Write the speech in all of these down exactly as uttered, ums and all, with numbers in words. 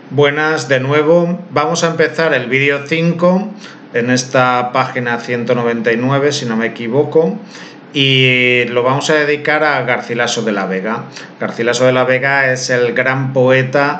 Buenas de nuevo, vamos a empezar el vídeo cinco en esta página ciento noventa y nueve, si no me equivoco, y lo vamos a dedicar a Garcilaso de la Vega. Garcilaso de la Vega es el gran poeta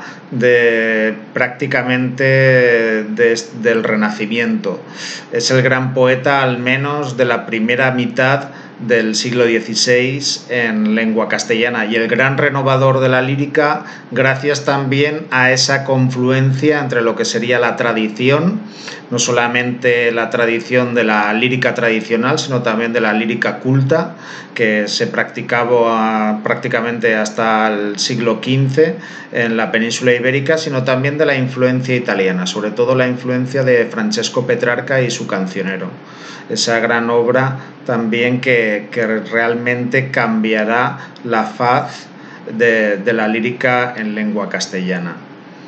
de prácticamente de, del Renacimiento. Es el gran poeta al menos de la primera mitad del siglo dieciséis en lengua castellana y el gran renovador de la lírica gracias también a esa confluencia entre lo que sería la tradición, no solamente la tradición de la lírica tradicional, sino también de la lírica culta que se practicaba prácticamente hasta el siglo quince en la península ibérica, sino también de la influencia italiana, sobre todo la influencia de Francesco Petrarca y su Cancionero. Esa gran obra también que, que realmente cambiará la faz de, de la lírica en lengua castellana.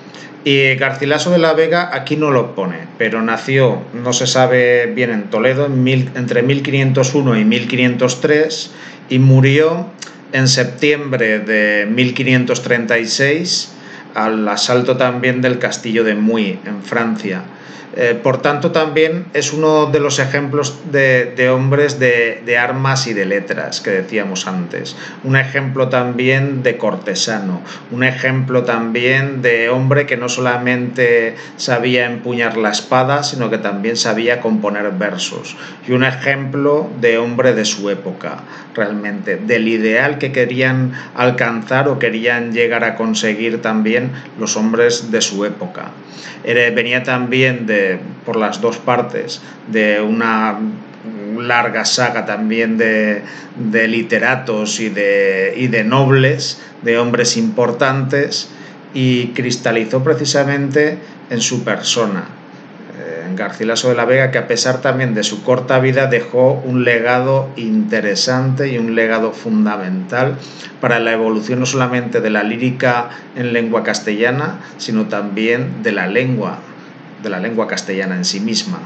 Y Garcilaso de la Vega aquí no lo pone, pero nació, no se sabe bien, en Toledo en mil, entre mil quinientos uno y mil quinientos tres y murió en septiembre de mil quinientos treinta y seis al asalto también del castillo de Muy en Francia. Eh, por tanto, también es uno de los ejemplos de, de hombres de, de armas y de letras que decíamos antes. Un ejemplo también de cortesano, un ejemplo también de hombre que no solamente sabía empuñar la espada, sino que también sabía componer versos. Y un ejemplo de hombre de su época, realmente, del ideal que querían alcanzar o querían llegar a conseguir también los hombres de su época. Era, venía también de por las dos partes de una larga saga también de, de literatos y de, y de nobles, de hombres importantes, y cristalizó precisamente en su persona, en Garcilaso de la Vega, que a pesar también de su corta vida dejó un legado interesante y un legado fundamental para la evolución no solamente de la lírica en lengua castellana, sino también de la lengua de la lengua castellana en sí misma.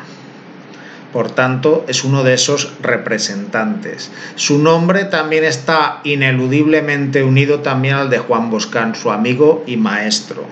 Por tanto, es uno de esos representantes. Su nombre también está ineludiblemente unido también al de Juan Boscán, su amigo y maestro.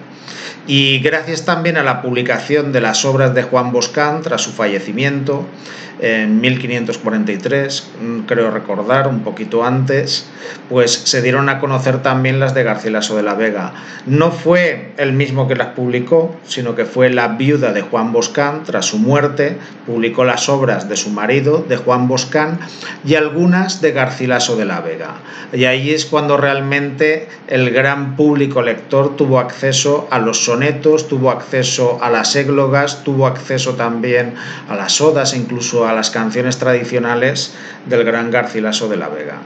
Y gracias también a la publicación de las obras de Juan Boscán tras su fallecimiento en mil quinientos cuarenta y tres, creo recordar, un poquito antes, pues se dieron a conocer también las de Garcilaso de la Vega. No fue el mismo que las publicó, sino que fue la viuda de Juan Boscán, tras su muerte, publicó las obras de su marido, de Juan Boscán, y algunas de Garcilaso de la Vega. Y ahí es cuando realmente el gran público lector tuvo acceso a los sonetos, tuvo acceso a las églogas, tuvo acceso también a las odas, incluso a las canciones tradicionales del gran Garcilaso de la Vega.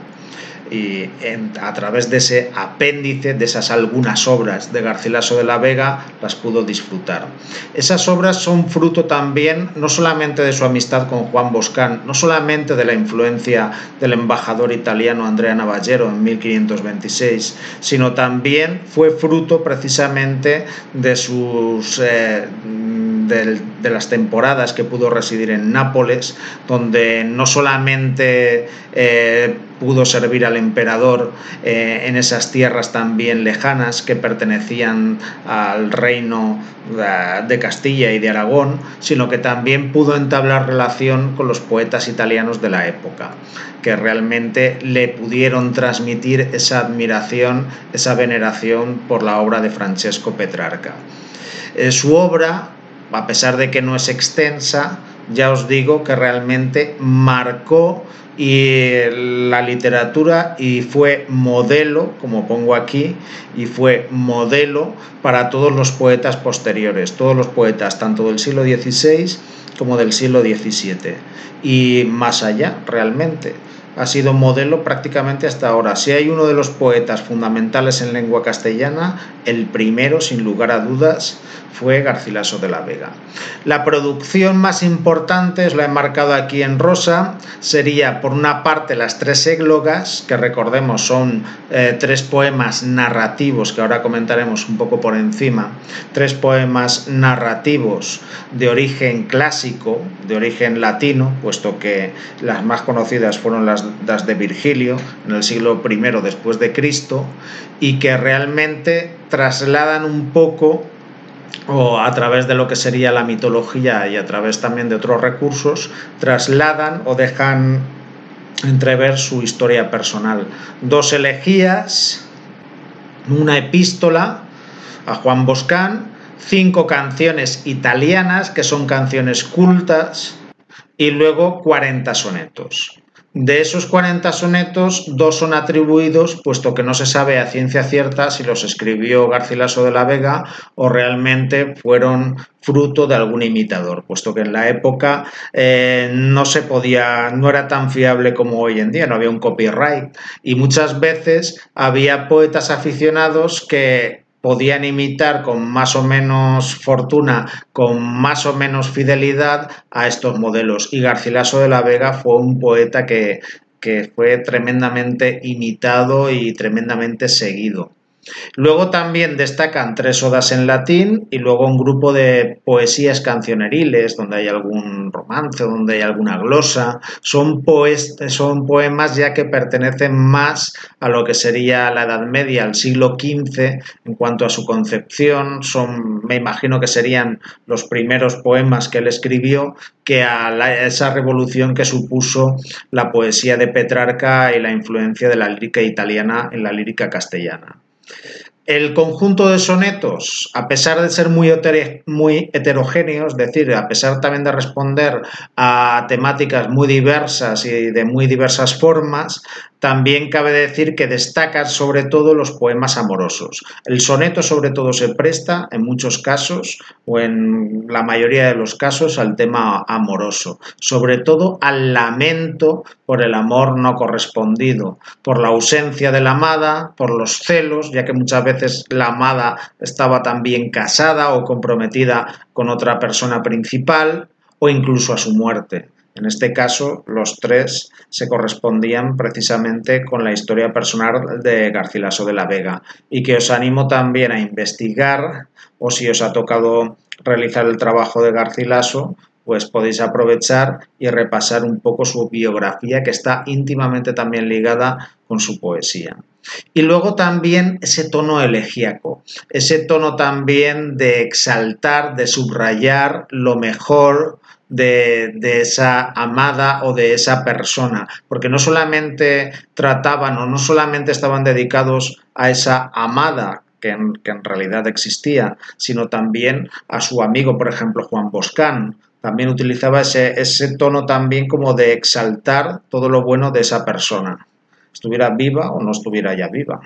Y en, a través de ese apéndice, de esas algunas obras de Garcilaso de la Vega, las pudo disfrutar. Esas obras son fruto también no solamente de su amistad con Juan Boscán, no solamente de la influencia del embajador italiano Andrea Navallero en mil quinientos veintiséis, sino también fue fruto precisamente de sus eh, de, de las temporadas que pudo residir en Nápoles, donde no solamente eh, pudo servir al emperador eh, en esas tierras también lejanas que pertenecían al reino de Castilla y de Aragón, sino que también pudo entablar relación con los poetas italianos de la época, que realmente le pudieron transmitir esa admiración, esa veneración por la obra de Francesco Petrarca. Eh, su obra, a pesar de que no es extensa, ya os digo que realmente marcó y la literatura y fue modelo, como pongo aquí, y fue modelo para todos los poetas posteriores, todos los poetas tanto del siglo dieciséis como del siglo diecisiete y más allá realmente. Ha sido modelo prácticamente hasta ahora. Si hay uno de los poetas fundamentales en lengua castellana, el primero, sin lugar a dudas, fue Garcilaso de la Vega. La producción más importante, os la he marcado aquí en rosa, sería por una parte las tres églogas, que recordemos son eh, tres poemas narrativos, que ahora comentaremos un poco por encima, tres poemas narrativos de origen clásico, de origen latino, puesto que las más conocidas fueron las, las de Virgilio, en el siglo primero después de Cristo, y que realmente trasladan un poco o a través de lo que sería la mitología y a través también de otros recursos, trasladan o dejan entrever su historia personal. Dos elegías, una epístola a Juan Boscán, cinco canciones italianas, que son canciones cultas, y luego cuarenta sonetos. De esos cuarenta sonetos, dos son atribuidos, puesto que no se sabe a ciencia cierta si los escribió Garcilaso de la Vega o realmente fueron fruto de algún imitador, puesto que en la época eh, no se podía, no era tan fiable como hoy en día, no había un copyright, y muchas veces había poetas aficionados que podían imitar con más o menos fortuna, con más o menos fidelidad a estos modelos. Y Garcilaso de la Vega fue un poeta que, que fue tremendamente imitado y tremendamente seguido. Luego también destacan tres odas en latín y luego un grupo de poesías cancioneriles, donde hay algún romance, donde hay alguna glosa. Son, poes son poemas ya que pertenecen más a lo que sería la Edad Media, al siglo quince, en cuanto a su concepción. Son, me imagino que serían los primeros poemas que él escribió, que a la, esa revolución que supuso la poesía de Petrarca y la influencia de la lírica italiana en la lírica castellana. El conjunto de sonetos, a pesar de ser muy, muy heterogéneos, es decir, a pesar también de responder a temáticas muy diversas y de muy diversas formas, también cabe decir que destacan sobre todo los poemas amorosos. El soneto sobre todo se presta en muchos casos, o en la mayoría de los casos, al tema amoroso, sobre todo al lamento por el amor no correspondido, por la ausencia de la amada, por los celos, ya que muchas veces la amada estaba también casada o comprometida con otra persona principal, o incluso a su muerte. En este caso, los tres se correspondían precisamente con la historia personal de Garcilaso de la Vega, y que os animo también a investigar, o si os ha tocado realizar el trabajo de Garcilaso, pues podéis aprovechar y repasar un poco su biografía, que está íntimamente también ligada con su poesía. Y luego también ese tono elegíaco, ese tono también de exaltar, de subrayar lo mejor de, de esa amada o de esa persona, porque no solamente trataban o no solamente estaban dedicados a esa amada, que en, que en realidad existía, sino también a su amigo, por ejemplo, Juan Boscán. También utilizaba ese, ese tono también como de exaltar todo lo bueno de esa persona, estuviera viva o no estuviera ya viva.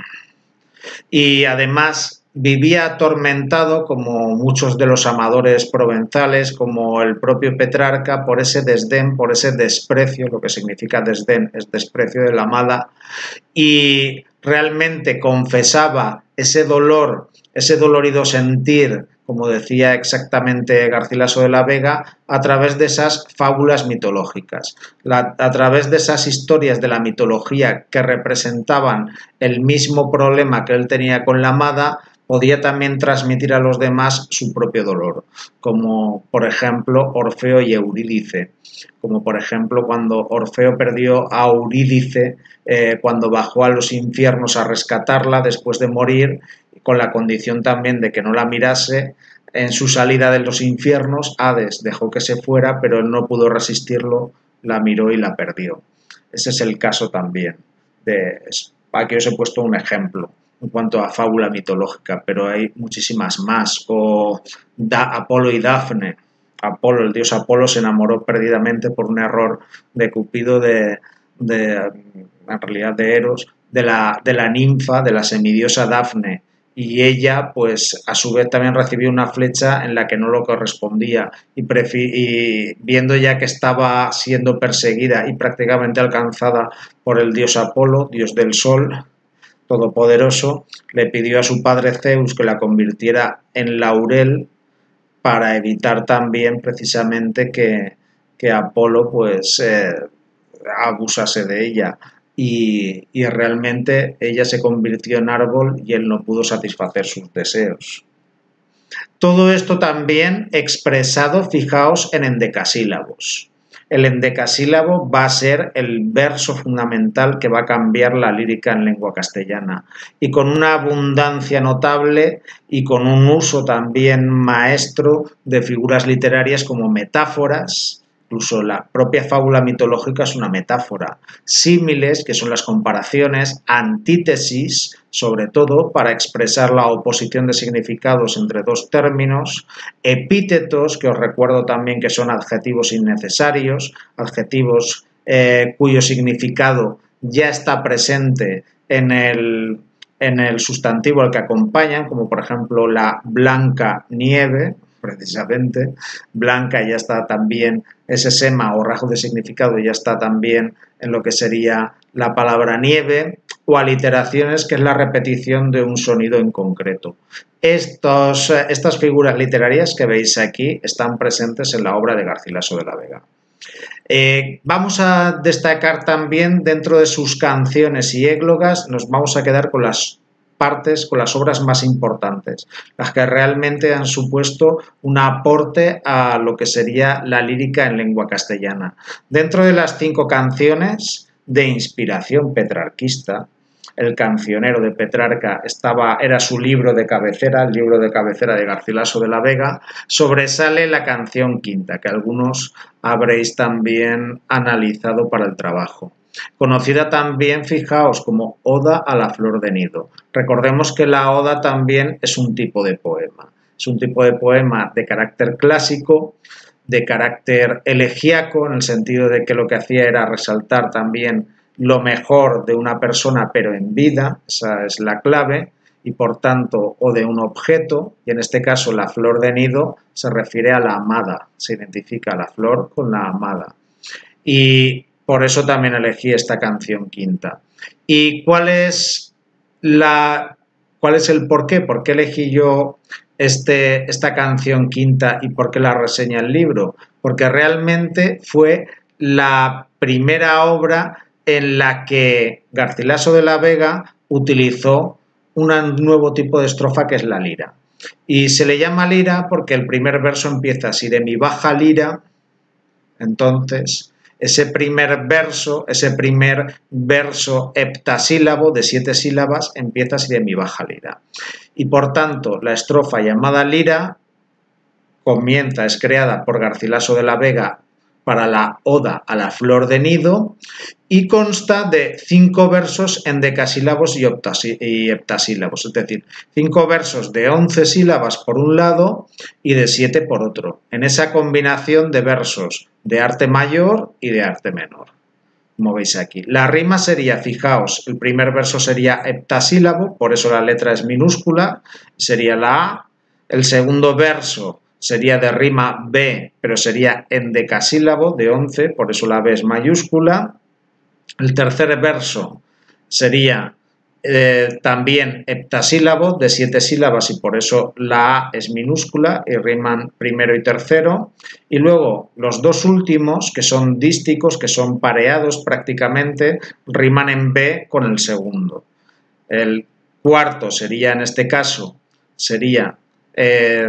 Y además vivía atormentado, como muchos de los amadores provenzales, como el propio Petrarca, por ese desdén, por ese desprecio. Lo que significa desdén es desprecio de la amada, y realmente confesaba ese dolor, ese dolorido sentir, como decía exactamente Garcilaso de la Vega, a través de esas fábulas mitológicas, la, a través de esas historias de la mitología que representaban el mismo problema que él tenía con la amada, podía también transmitir a los demás su propio dolor, como por ejemplo Orfeo y Eurídice, como por ejemplo cuando Orfeo perdió a Eurídice eh, cuando bajó a los infiernos a rescatarla después de morir, con la condición también de que no la mirase. En su salida de los infiernos, Hades dejó que se fuera, pero él no pudo resistirlo, la miró y la perdió. Ese es el caso también. De, aquí os he puesto un ejemplo en cuanto a fábula mitológica, pero hay muchísimas más. O da, Apolo y Dafne. Apolo, el dios Apolo, se enamoró perdidamente por un error de Cupido, de, de en realidad de Eros, de la, de la ninfa, de la semidiosa Dafne, y ella, pues, a su vez también recibió una flecha en la que no lo correspondía, y, y viendo ya que estaba siendo perseguida y prácticamente alcanzada por el dios Apolo, dios del sol todopoderoso, le pidió a su padre Zeus que la convirtiera en laurel para evitar también precisamente que, que Apolo, pues, eh, abusase de ella. Y, y realmente ella se convirtió en árbol y él no pudo satisfacer sus deseos. Todo esto también expresado, fijaos, en endecasílabos. el endecasílabo va a ser el verso fundamental que va a cambiar la lírica en lengua castellana, y con una abundancia notable y con un uso también maestro de figuras literarias como metáforas. Incluso la propia fábula mitológica es una metáfora. Símiles, que son las comparaciones, antítesis, sobre todo para expresar la oposición de significados entre dos términos, epítetos, que os recuerdo también que son adjetivos innecesarios, adjetivos eh, cuyo significado ya está presente en el, en el sustantivo al que acompañan, como por ejemplo la blanca nieve, precisamente, blanca ya está también, ese sema o rasgo de significado ya está también en lo que sería la palabra nieve, o aliteraciones, que es la repetición de un sonido en concreto. Estos, estas figuras literarias que veis aquí están presentes en la obra de Garcilaso de la Vega. Eh, vamos a destacar también dentro de sus canciones y églogas, nos vamos a quedar con las partes, con las obras más importantes, las que realmente han supuesto un aporte a lo que sería la lírica en lengua castellana. Dentro de las cinco canciones de inspiración petrarquista, El cancionero de Petrarca estaba, era su libro de cabecera, el libro de cabecera de Garcilaso de la Vega, sobresale la canción quinta, que algunos habréis también analizado para el trabajo. Conocida también, fijaos, como Oda a la flor de nido. Recordemos que la oda también es un tipo de poema. Es un tipo de poema de carácter clásico, de carácter elegíaco, en el sentido de que lo que hacía era resaltar también lo mejor de una persona, pero en vida, esa es la clave, y por tanto, o de un objeto, y en este caso la flor de nido se refiere a la amada, se identifica la flor con la amada. Y por eso también elegí esta canción quinta. ¿Y cuál es, la, cuál es el porqué? ¿Por qué elegí yo este, esta canción quinta y por qué la reseña el libro? Porque realmente fue la primera obra en la que Garcilaso de la Vega utilizó un nuevo tipo de estrofa, que es la lira. Y se le llama lira porque el primer verso empieza así: de mi baja lira. Entonces, ese primer verso, ese primer verso heptasílabo de siete sílabas empieza así: de mi baja lira. Y por tanto, la estrofa llamada lira comienza, es creada por Garcilaso de la Vega para la oda a la flor de nido, y consta de cinco versos en decasílabos y, y heptasílabos, es decir, cinco versos de once sílabas por un lado y de siete por otro, en esa combinación de versos de arte mayor y de arte menor, como veis aquí. La rima sería, fijaos, el primer verso sería heptasílabo, por eso la letra es minúscula, sería la A. El segundo verso sería de rima B, pero sería en decasílabo, de once, por eso la B es mayúscula. El tercer verso sería eh, también heptasílabo, de siete sílabas, y por eso la A es minúscula, y riman primero y tercero. Y luego los dos últimos, que son dísticos, que son pareados prácticamente, riman en B con el segundo. El cuarto sería, en este caso, sería eh,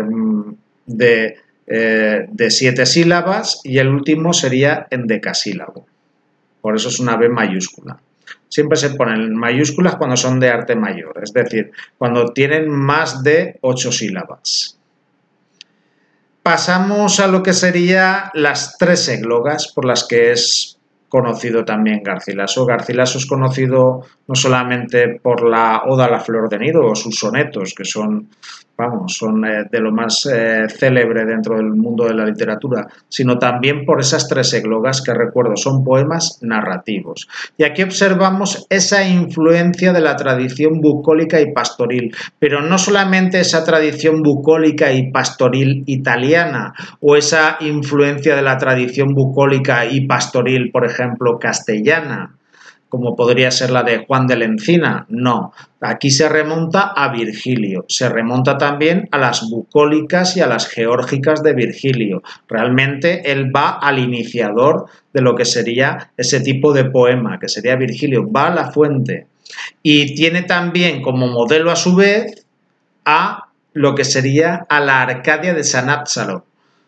de, eh, de siete sílabas, y el último sería en decasílabo. Por eso es una B mayúscula. Siempre se ponen mayúsculas cuando son de arte mayor, es decir, cuando tienen más de ocho sílabas. Pasamos a lo que serían las tres églogas por las que es conocido también Garcilaso. Garcilaso es conocido no solamente por la Oda a la flor de nido o sus sonetos, que son, vamos, son eh, de lo más eh, célebre dentro del mundo de la literatura, sino también por esas tres églogas que, recuerdo, son poemas narrativos. Y aquí observamos esa influencia de la tradición bucólica y pastoril, pero no solamente esa tradición bucólica y pastoril italiana, o esa influencia de la tradición bucólica y pastoril, por ejemplo, ejemplo, castellana, como podría ser la de Juan de la Encina. No, aquí se remonta a Virgilio, se remonta también a las bucólicas y a las geórgicas de Virgilio. Realmente él va al iniciador de lo que sería ese tipo de poema, que sería Virgilio, va a la fuente, y tiene también como modelo a su vez a lo que sería a la Arcadia de Sannazaro.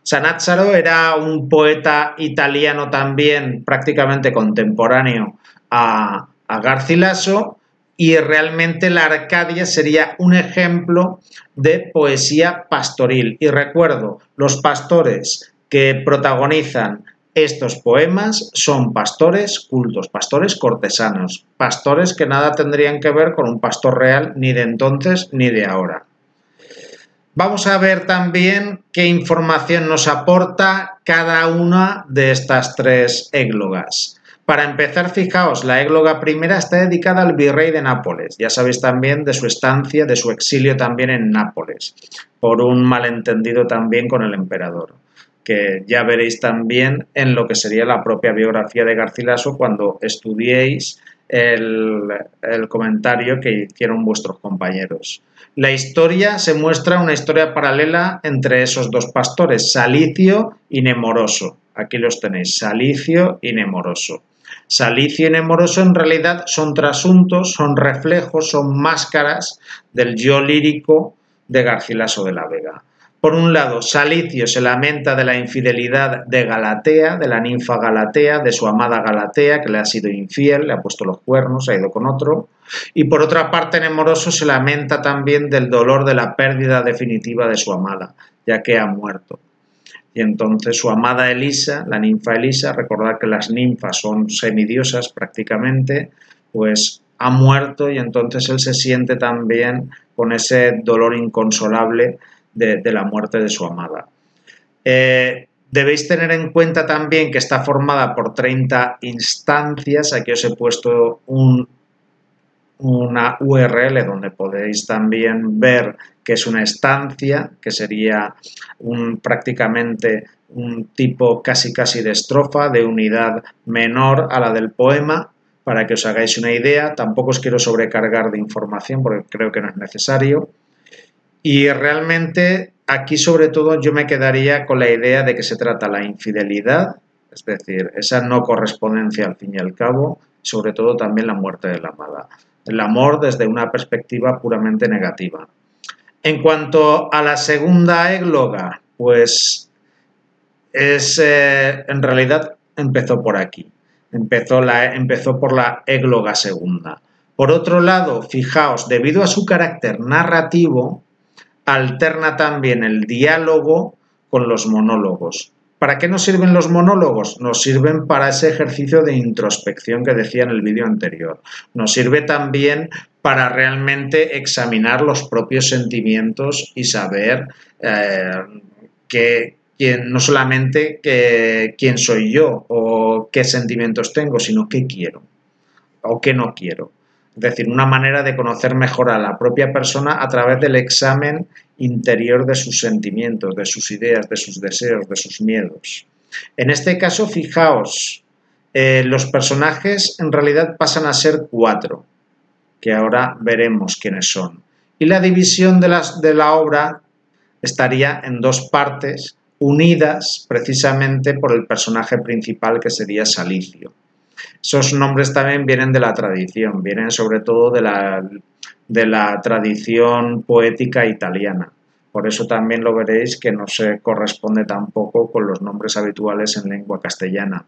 Sannazaro era un poeta italiano también prácticamente contemporáneo a, a Garcilaso, y realmente la Arcadia sería un ejemplo de poesía pastoril. Y recuerdo, los pastores que protagonizan estos poemas son pastores cultos, pastores cortesanos, pastores que nada tendrían que ver con un pastor real ni de entonces ni de ahora. Vamos a ver también qué información nos aporta cada una de estas tres églogas. Para empezar, fijaos, la égloga primera está dedicada al virrey de Nápoles. Ya sabéis también de su estancia, de su exilio también en Nápoles, por un malentendido también con el emperador, que ya veréis también en lo que sería la propia biografía de Garcilaso cuando estudiéis el, el comentario que hicieron vuestros compañeros. La historia se muestra una historia paralela entre esos dos pastores, Salicio y Nemoroso. Aquí los tenéis, Salicio y Nemoroso. Salicio y Nemoroso en realidad son trasuntos, son reflejos, son máscaras del yo lírico de Garcilaso de la Vega. Por un lado, Salicio se lamenta de la infidelidad de Galatea, de la ninfa Galatea, de su amada Galatea, que le ha sido infiel, le ha puesto los cuernos, ha ido con otro. Y por otra parte, Nemoroso se lamenta también del dolor de la pérdida definitiva de su amada, ya que ha muerto. Y entonces su amada Elisa, la ninfa Elisa, recordad que las ninfas son semidiosas prácticamente, pues ha muerto, y entonces él se siente también con ese dolor inconsolable de, de la muerte de su amada. Eh, debéis tener en cuenta también que está formada por treinta instancias. Aquí os he puesto un, una U R L donde podéis también ver que es una estancia, que sería un, prácticamente un tipo casi casi de estrofa, de unidad menor a la del poema, para que os hagáis una idea. Tampoco os quiero sobrecargar de información porque creo que no es necesario. Y realmente aquí sobre todo yo me quedaría con la idea de que se trata la infidelidad, es decir, esa no correspondencia al fin y al cabo, sobre todo también la muerte de la amada. El amor desde una perspectiva puramente negativa. En cuanto a la segunda égloga, pues es, eh, en realidad empezó por aquí. Empezó, la, empezó por la égloga segunda. Por otro lado, fijaos, debido a su carácter narrativo, alterna también el diálogo con los monólogos. ¿Para qué nos sirven los monólogos? Nos sirven para ese ejercicio de introspección que decía en el vídeo anterior. Nos sirve también para realmente examinar los propios sentimientos y saber eh, que, que no solamente que, quién soy yo o qué sentimientos tengo, sino qué quiero o qué no quiero. Es decir, una manera de conocer mejor a la propia persona a través del examen interior de sus sentimientos, de sus ideas, de sus deseos, de sus miedos. En este caso, fijaos, eh, los personajes en realidad pasan a ser cuatro, que ahora veremos quiénes son. Y la división de, las, de la obra estaría en dos partes, unidas precisamente por el personaje principal, que sería Salicio. Esos nombres también vienen de la tradición, vienen sobre todo de la, de la tradición poética italiana. Por eso también lo veréis que no se corresponde tampoco con los nombres habituales en lengua castellana.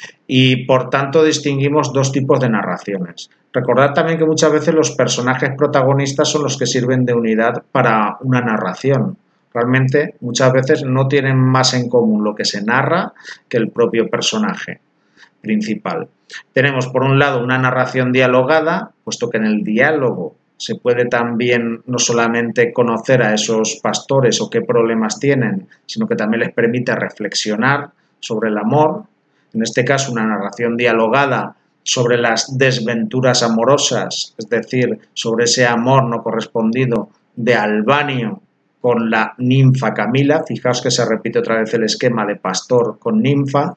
Y por tanto distinguimos dos tipos de narraciones. Recordad también que muchas veces los personajes protagonistas son los que sirven de unidad para una narración. Realmente muchas veces no tienen más en común lo que se narra que el propio personaje principal. Tenemos por un lado una narración dialogada, puesto que en el diálogo se puede también no solamente conocer a esos pastores o qué problemas tienen, sino que también les permite reflexionar sobre el amor. En este caso, una narración dialogada sobre las desventuras amorosas, es decir, sobre ese amor no correspondido de Albanio con la ninfa Camila. Fijaos que se repite otra vez el esquema de pastor con ninfa.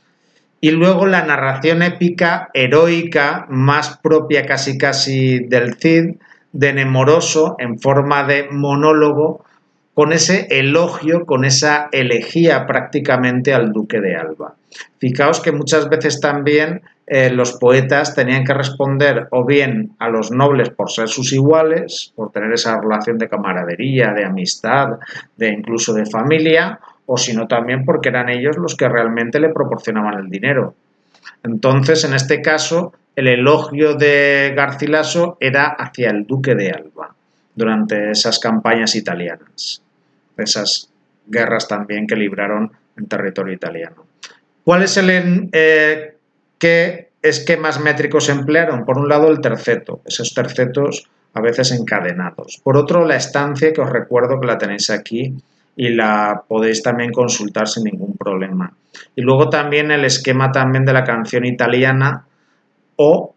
Y luego la narración épica, heroica, más propia casi casi del Cid, de Nemoroso, en forma de monólogo, con ese elogio, con esa elegía prácticamente al duque de Alba. Fijaos que muchas veces también eh, los poetas tenían que responder o bien a los nobles por ser sus iguales, por tener esa relación de camaradería, de amistad, de incluso de familia, o si no también porque eran ellos los que realmente le proporcionaban el dinero. Entonces, en este caso, el elogio de Garcilaso era hacia el duque de Alba durante esas campañas italianas, esas guerras también que libraron en territorio italiano. ¿Cuál es el eh, qué esquemas métricos emplearon? Por un lado, el terceto, esos tercetos a veces encadenados. Por otro, la estancia, que os recuerdo que la tenéis aquí y la podéis también consultar sin ningún problema. Y luego también el esquema también de la canción italiana o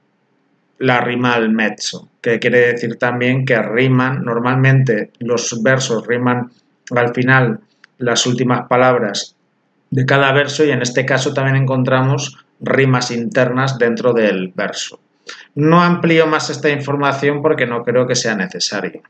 la rima al mezzo, que quiere decir también que riman, normalmente los versos riman al final las últimas palabras de cada verso y en este caso también encontramos rimas internas dentro del verso. No amplío más esta información porque no creo que sea necesario.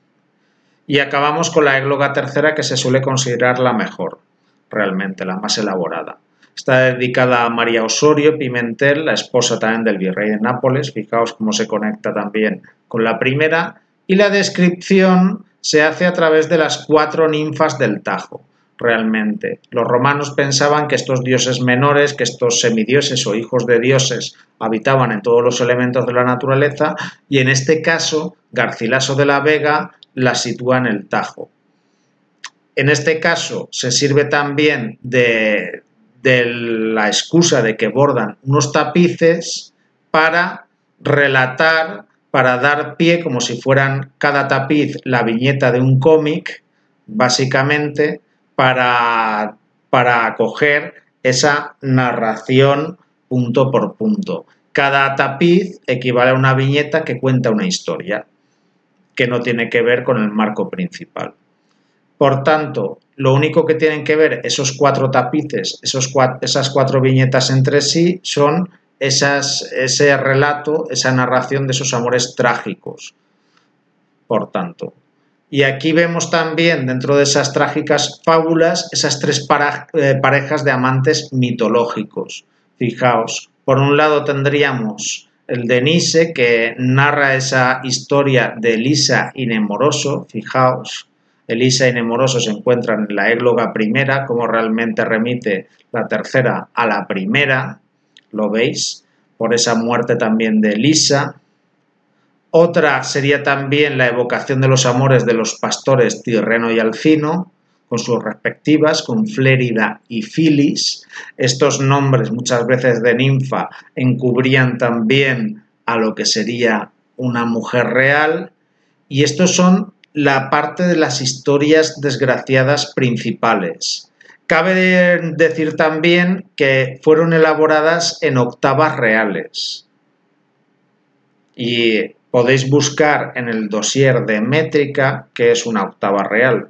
Y acabamos con la égloga tercera, que se suele considerar la mejor, realmente, la más elaborada. Está dedicada a María Osorio Pimentel, la esposa también del virrey de Nápoles. Fijaos cómo se conecta también con la primera. Y la descripción se hace a través de las cuatro ninfas del Tajo. Realmente, los romanos pensaban que estos dioses menores, que estos semidioses o hijos de dioses habitaban en todos los elementos de la naturaleza y en este caso Garcilaso de la Vega la sitúa en el Tajo. En este caso se sirve también de, de la excusa de que bordan unos tapices para relatar, para dar pie, como si fueran cada tapiz la viñeta de un cómic, básicamente, para, para acoger esa narración punto por punto. Cada tapiz equivale a una viñeta que cuenta una historia, que no tiene que ver con el marco principal. Por tanto, lo único que tienen que ver esos cuatro tapices, esos cuatro, esas cuatro viñetas entre sí, son esas, ese relato, esa narración de esos amores trágicos. Por tanto, y aquí vemos también, dentro de esas trágicas fábulas, esas tres para, eh, parejas de amantes mitológicos. Fijaos, por un lado tendríamos el de Nise, que narra esa historia de Elisa y Nemoroso. Fijaos, Elisa y Nemoroso se encuentran en la égloga primera, como realmente remite la tercera a la primera, ¿lo veis? Por esa muerte también de Elisa. Otra sería también la evocación de los amores de los pastores Tirreno y Alcino, con sus respectivas, con Flérida y Filis. Estos nombres, muchas veces de ninfa, encubrían también a lo que sería una mujer real. Y estos son la parte de las historias desgraciadas principales. Cabe decir también que fueron elaboradas en octavas reales. Y podéis buscar en el dossier de métrica qué es una octava real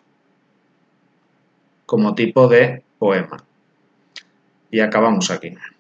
como tipo de poema. Y acabamos aquí.